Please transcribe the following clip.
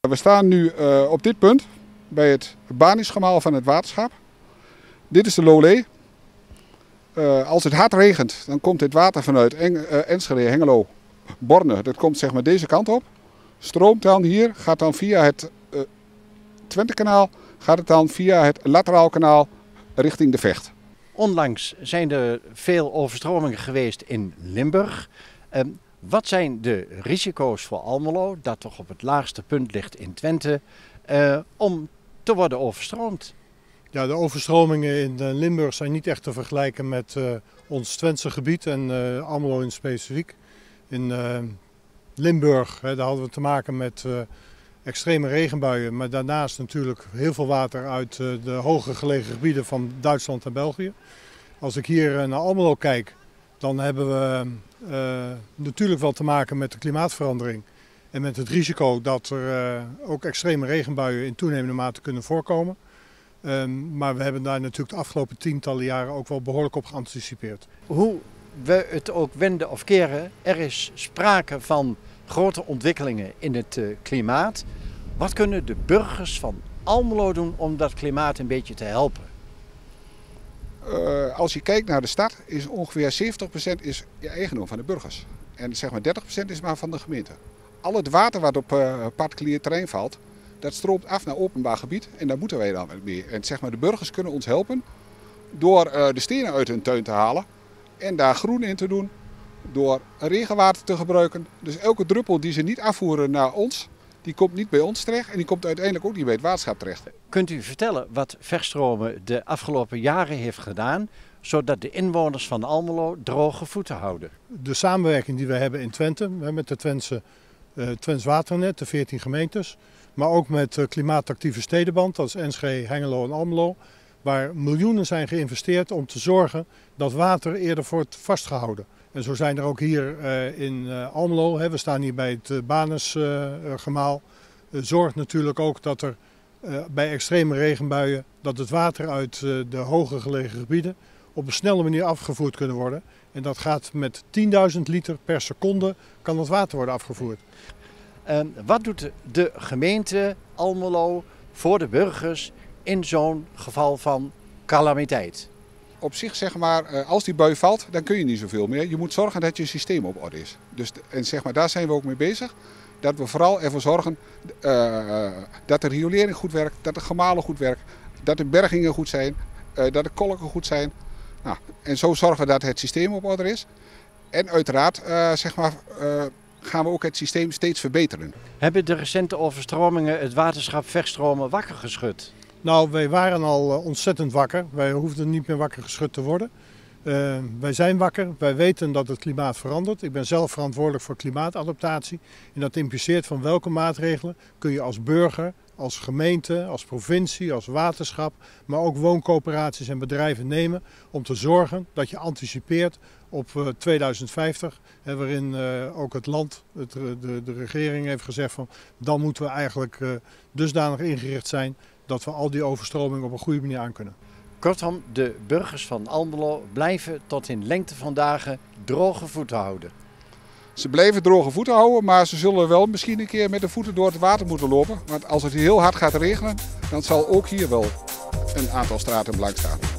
We staan nu op dit punt bij het banisgemaal van het waterschap. Dit is de Lolé. Als het hard regent, dan komt dit water vanuit Enschede, Hengelo, Borne. Dat komt zeg maar deze kant op. Stroomt dan hier, gaat dan via het Twentekanaal, gaat het dan via het Lateraalkanaal richting de Vecht. Onlangs zijn er veel overstromingen geweest in Limburg. Wat zijn de risico's voor Almelo, dat toch op het laagste punt ligt in Twente, om te worden overstroomd? Ja, de overstromingen in Limburg zijn niet echt te vergelijken met ons Twentse gebied en Almelo in specifiek. In Limburg daar hadden we te maken met extreme regenbuien, maar daarnaast natuurlijk heel veel water uit de hoger gelegen gebieden van Duitsland en België. Als ik hier naar Almelo kijk, dan hebben we natuurlijk wel te maken met de klimaatverandering en met het risico dat er ook extreme regenbuien in toenemende mate kunnen voorkomen. Maar we hebben daar natuurlijk de afgelopen tientallen jaren ook wel behoorlijk op geanticipeerd. Hoe we het ook wenden of keren, er is sprake van grote ontwikkelingen in het klimaat. Wat kunnen de burgers van Almelo doen om dat klimaat een beetje te helpen? Als je kijkt naar de stad, is ongeveer 70% is eigendom van de burgers. En zeg maar 30% is maar van de gemeente. Al het water wat op particulier terrein valt, dat stroomt af naar openbaar gebied en daar moeten wij dan mee. En zeg maar, de burgers kunnen ons helpen door de stenen uit hun tuin te halen en daar groen in te doen, door regenwater te gebruiken. Dus elke druppel die ze niet afvoeren naar ons, die komt niet bij ons terecht en die komt uiteindelijk ook niet bij het waterschap terecht. Kunt u vertellen wat Verstromen de afgelopen jaren heeft gedaan, zodat de inwoners van Almelo droge voeten houden? De samenwerking die we hebben in Twente, met de Twents Waternet, de 14 gemeentes, maar ook met klimaatactieve stedenband, dat is Enschede, Hengelo en Almelo, waar miljoenen zijn geïnvesteerd om te zorgen dat water eerder wordt vastgehouden. En zo zijn er ook hier in Almelo, we staan hier bij het Banisgemaal, zorgt natuurlijk ook dat er bij extreme regenbuien dat het water uit de hoger gelegen gebieden op een snelle manier afgevoerd kunnen worden. En dat gaat met 10.000 liter per seconde kan het water worden afgevoerd. Wat doet de gemeente Almelo voor de burgers in zo'n geval van calamiteit? Op zich zeg maar, als die bui valt, dan kun je niet zoveel meer. Je moet zorgen dat je systeem op orde is. Dus, en zeg maar, daar zijn we ook mee bezig. Dat we vooral ervoor zorgen dat de riolering goed werkt, dat de gemalen goed werkt, dat de bergingen goed zijn, dat de kolken goed zijn. Nou, en zo zorgen we dat het systeem op orde is. En uiteraard zeg maar, gaan we ook het systeem steeds verbeteren. Hebben de recente overstromingen het waterschap Verstromen wakker geschud? Nou, wij waren al ontzettend wakker. Wij hoefden niet meer wakker geschud te worden. Wij zijn wakker, wij weten dat het klimaat verandert. Ik ben zelf verantwoordelijk voor klimaatadaptatie. En dat impliceert van welke maatregelen kun je als burger, als gemeente, als provincie, als waterschap, maar ook wooncoöperaties en bedrijven nemen om te zorgen dat je anticipeert op 2050, waarin ook het land, de regering heeft gezegd van dan moeten we eigenlijk dusdanig ingericht zijn dat we al die overstromingen op een goede manier aankunnen. Kortom, de burgers van Almelo blijven tot in lengte van dagen droge voeten houden. Ze blijven droge voeten houden, maar ze zullen wel misschien een keer met de voeten door het water moeten lopen. Want als het heel hard gaat regenen, dan zal ook hier wel een aantal straten blank staan.